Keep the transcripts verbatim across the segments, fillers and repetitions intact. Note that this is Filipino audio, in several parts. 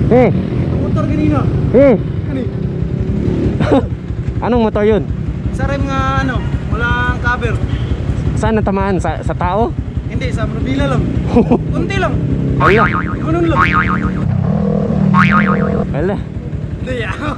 Eh. Motor kanina. Eh. Kani. Anong motor yun? Sa rem nga ano, walang cover. Saan natamaan? Sa, sa tao? Hindi, sa Manubila lang. Kunti lang. Wala. Ganun lang. Wala. Hindi yaw.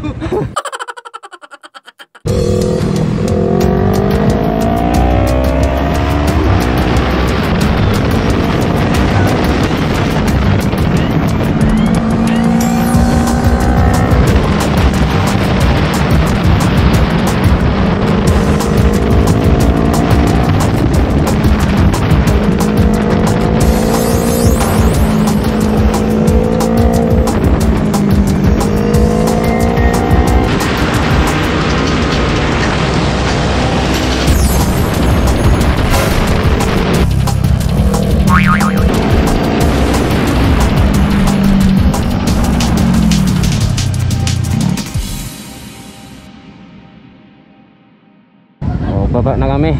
Baba na kami.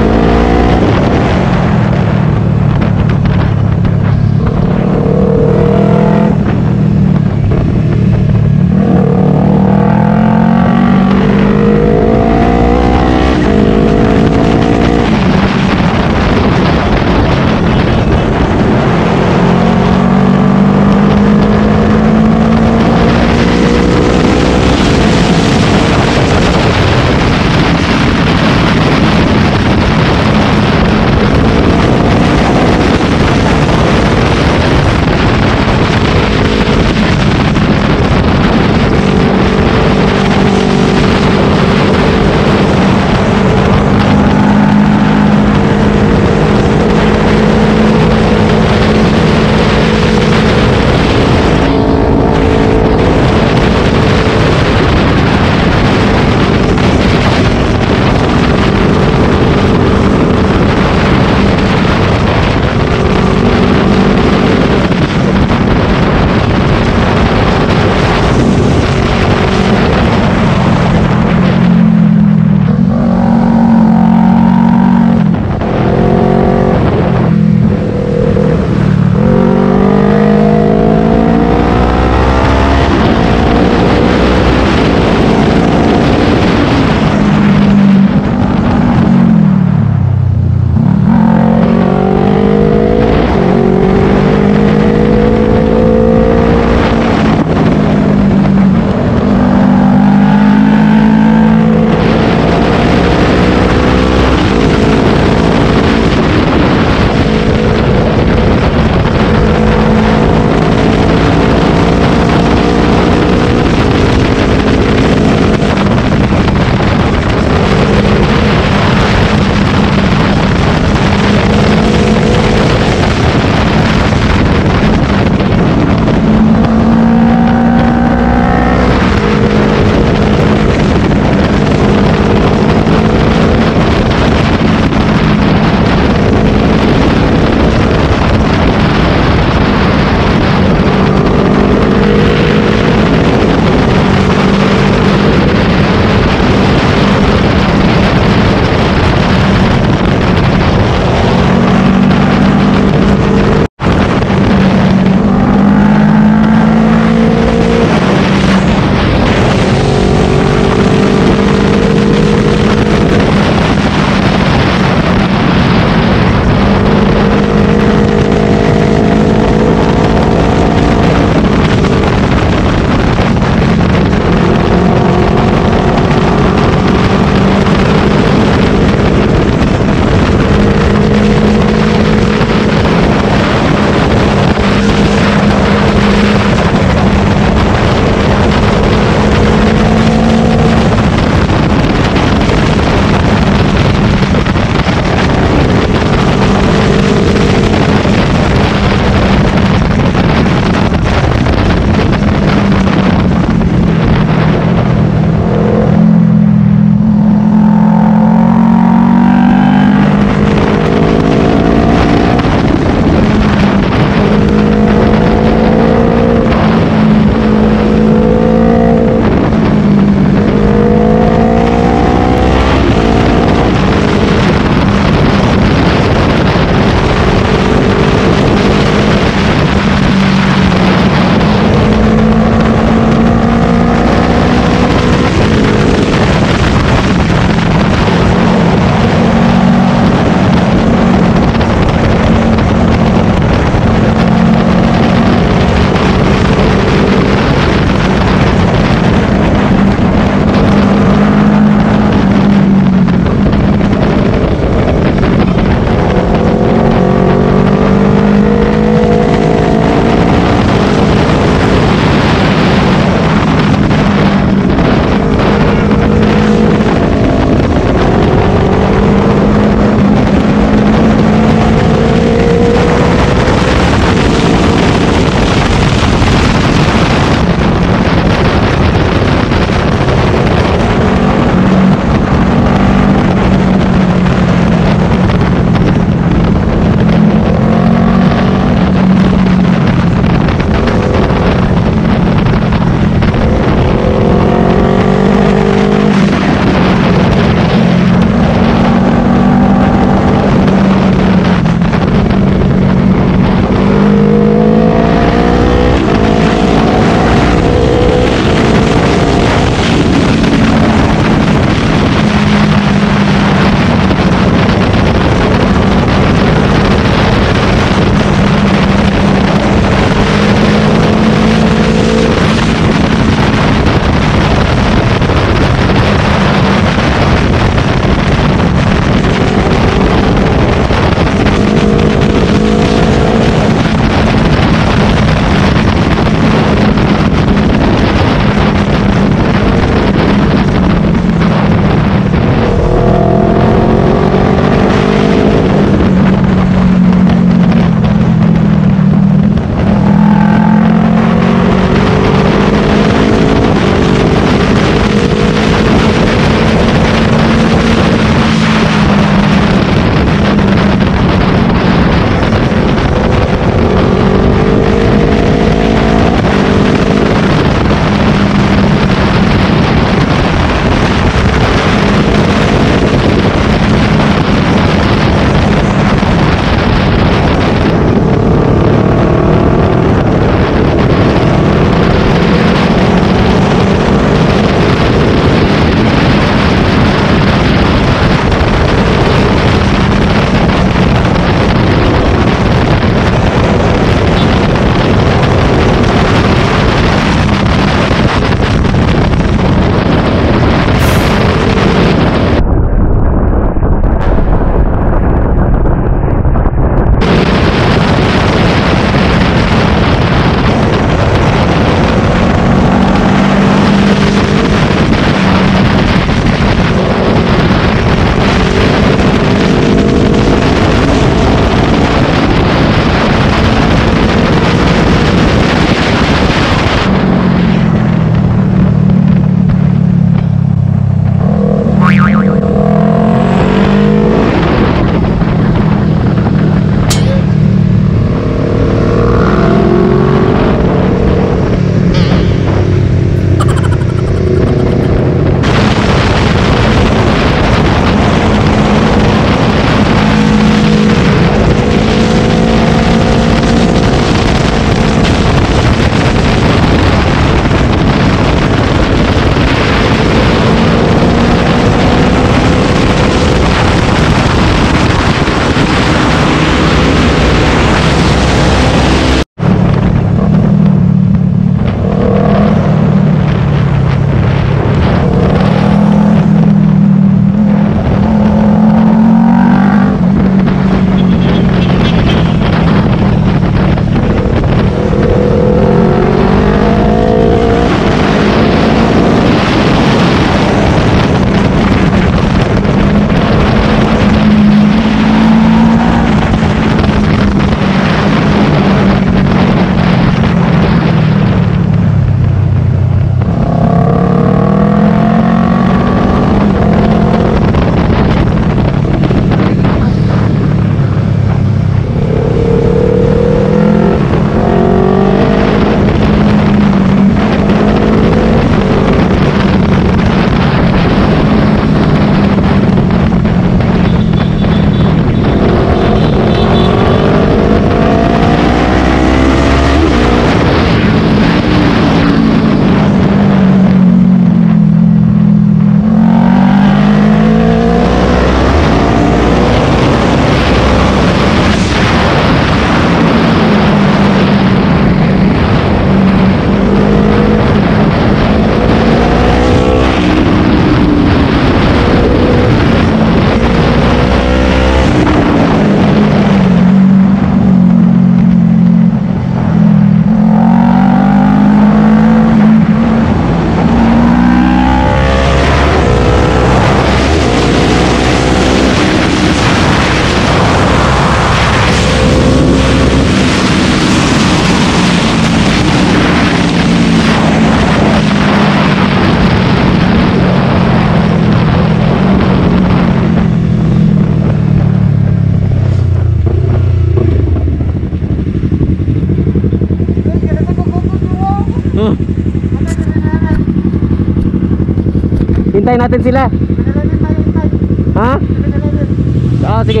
Hintay natin sila. Ha? Oo, sige.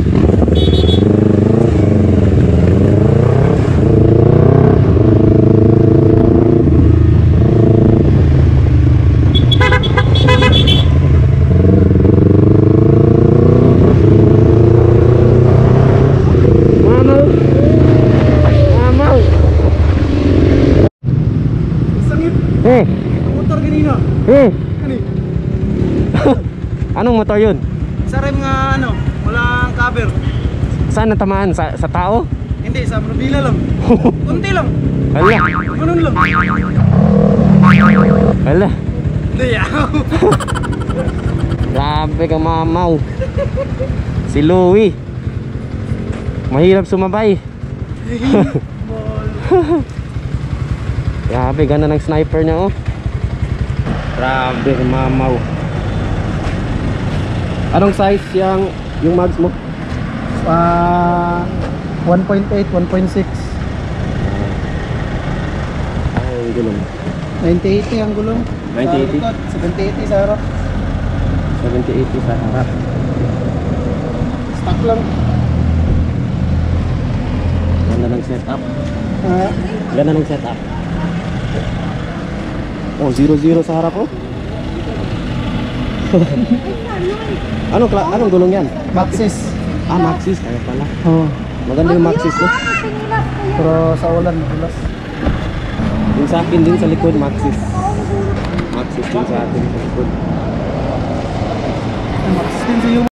Mamaw. Mamaw. Sangit. Eh, Ang motor kanina. eh. Ano eh? Anong motor yun? Sa rim nga ano, walang cover. Saan natamaan? Sa, sa tao? Hindi, sa Manubila lang. Kunti lang. Hala. Ganun lang. Hala. Hindi ah. Grabe ka mamaw. Si Louie. Mahirap sumabay. Grabe, ganda ng sniper niya oh. Grabe ka mamaw. Anong size yung, yung mags mo? Ah, one point eight, one point six. Ay, gulong. ninety eighty ang gulong. ninety eighty? seventy eighty sa harap. seventy eighty sa harap. Stock lang. Ganda ng setup. Ah, Ganda ng setup. Oh, zero zero sa harap oh. Anong kla anong gulong yan? Maxis. Ah, Maxis kaya pala. Oh. Maganda yung Maxis no. Pero sa ulan madulas. Yung sa akin din sa likod Maxis. Maxis din sa akin sa likod. Maxis din sa iyo.